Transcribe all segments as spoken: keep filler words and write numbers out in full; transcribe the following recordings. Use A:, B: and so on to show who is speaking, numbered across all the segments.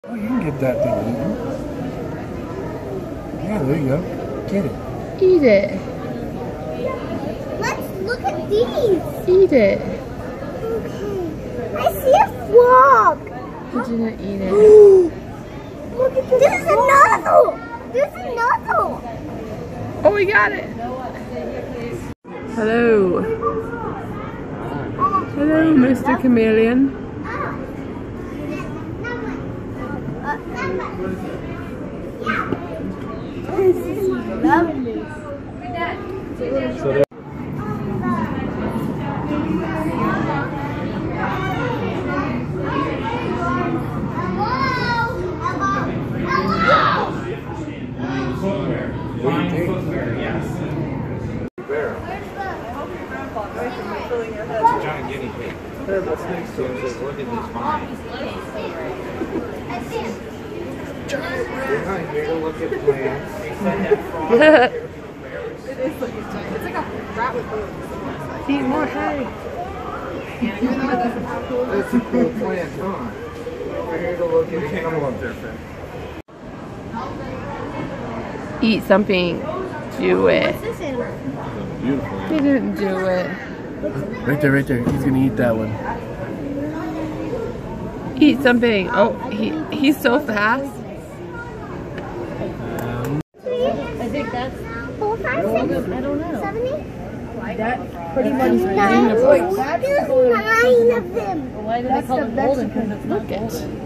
A: Oh, you can get that thing eaten. Yeah, there you go. Get it.
B: Eat it.
C: Let's look at these.
B: Eat it.
C: Okay. I see a frog.
B: You didn't eat it.
C: Look at this. There's another. There's another.
B: Oh, we got it. Hello. Hello, Mister Chameleon.
C: This is lovely.
A: So there. What do you think? Bear. It's a giant guinea pig. What's next to him? Says, look at this vine. We're not here to look at plants.
B: It is like a giant. It's like a rat with boobs. Eat more hay.
A: That's a cool plant, huh? We're here to look at it. Come on, different.
B: Eat something. Do it.
C: What's this animal?
A: Beautiful.
B: He didn't do it.
A: Right there, right there. He's gonna eat that one.
B: Eat something. Oh, he he's so fast.
D: I think that's,
C: Four, five, six,
D: I don't know.
C: seventy?
D: That pretty much
C: Nine.
D: is
C: There's nine of them.
D: Why do they call it golden? Because it's not golden.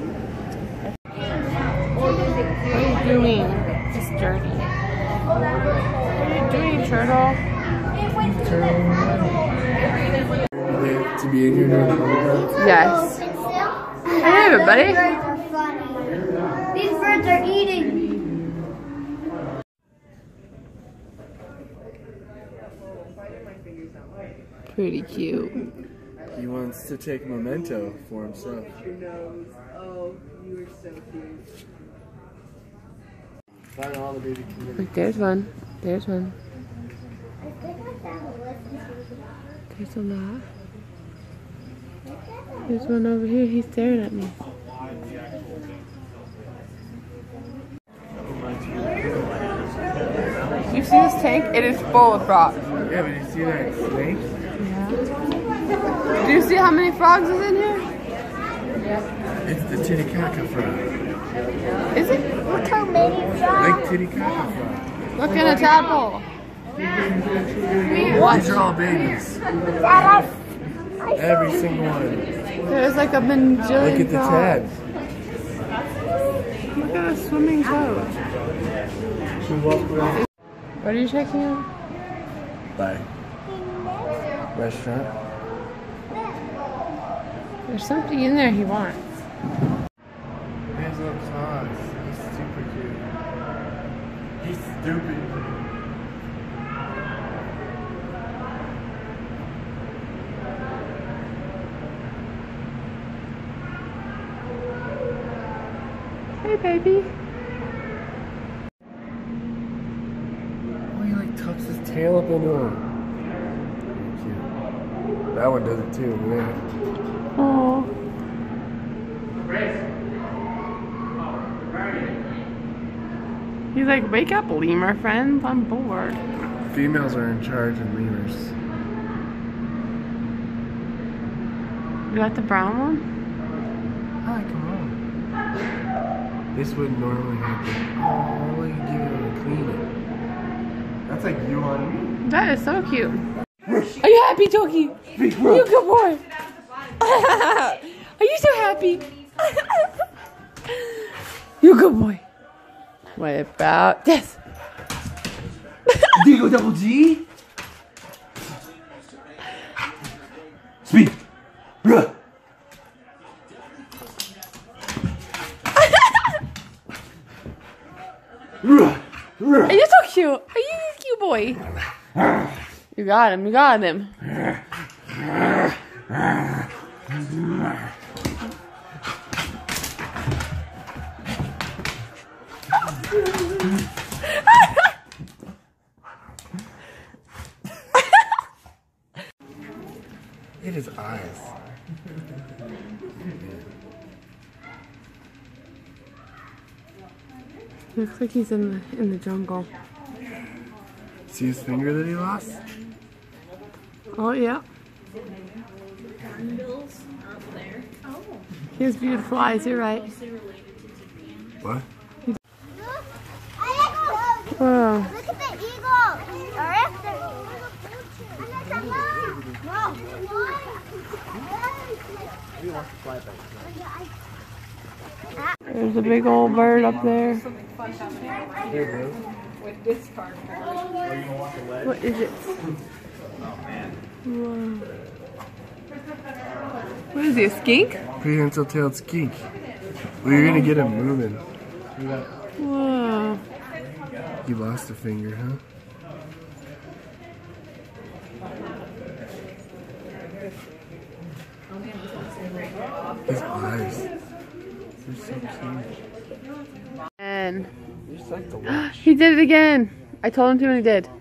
B: What are you doing? Just dirty. What are you doing, turtle?
A: To be in here doing the
B: Yes. Hey, everybody.
C: These birds are funny. These birds are eating.
B: Pretty cute.
A: He wants to take a memento for himself.
E: Your nose. Oh, you are so cute.
A: Find all the baby kids.
B: Look, there's one. There's one. There's a lot. There's one over here. He's staring at me. You see this tank? It is full of frogs.
A: Yeah, but you see that snake?
B: Yeah. Do you see how many frogs is in here?
A: It's the Titicaca frog.
B: Is it?
C: Look how many frogs.
A: Lake Titicaca frog.
B: Look in a tadpole.
A: These are all babies. Every single one.
B: There's like a bajillion
A: Look at the
B: frogs.
A: tabs.
B: Look at a swimming toad.
A: Should we walk around?
B: What are you checking out?
A: Bye. Restaurant.
B: There's something in there he wants.
A: There's little Hans. He's super cute. He's stupid.
B: Hey, baby.
A: Oh, he like tucks his tail up into him. Cute. That one does it too, man.
B: Oh. He's like, wake up, lemur friends. I'm bored.
A: Females are in charge of lemurs.
B: You got the brown one?
A: Hi, come on. This wouldn't normally happen. Oh, look, you give it a clean it. That's like you on me.
B: That is so cute. Are you happy, Toki? You good boy. Are you so happy? You good boy. What about this?
A: Digo double G? Speed. Ruh. Ruh. Ruh.
B: Are you so cute? Are you a cute boy? You got him. You got him.
A: It is eyes.
B: Looks like he's in the in the jungle.
A: See his finger that he lost?
B: Oh yeah. He has beautiful eyes, you're right.
A: What?
B: Whoa.
C: Look at the eagle. Or after.
B: There's a big old bird up there. What is it? Whoa. What is he, a skink?
A: Prehensile-tailed skink. Well, you're gonna get him moving.
B: Whoa.
A: You lost a finger, huh? His eyes. They're so cute.
B: And
A: You just like to watch.
B: he did it again. I told him to and he did.